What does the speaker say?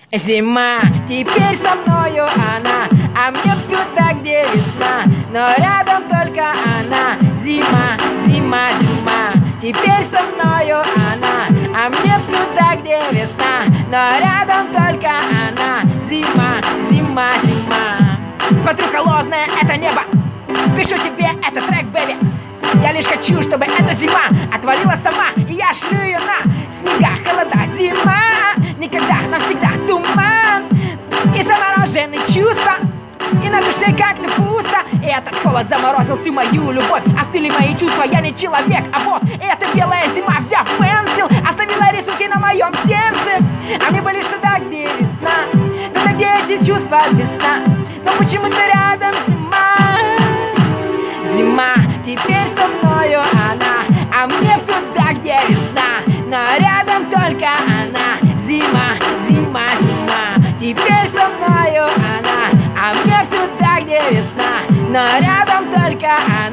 Зима, теперь со мною она, а мне б туда, где весна, но рядом только она. Зима, зима, зима, теперь со мною она, а мне б туда, где весна, но рядом только она. Зима, зима, зима. Смотрю холодное это небо, пишу тебе этот трек, бэби. Я лишь хочу, чтобы эта зима отвалила сама, и я шлю ее на снега, холода. Зима, никогда, навсегда туман и замороженные чувства, и на душе как-то пусто. И этот холод заморозил всю мою любовь, остыли мои чувства, я не человек, а бог. И эта белая зима, взяв пенсил, оставила рисунки на моем сердце. А мне бы лишь туда, где весна, туда, где эти чувства без сна. Но почему-то рядом зима. Зима, теперь со мною она, а мне туда, где весна, но рядом только она. Зима, зима, зима, теперь со мною она, а мне туда, где весна, но рядом только она.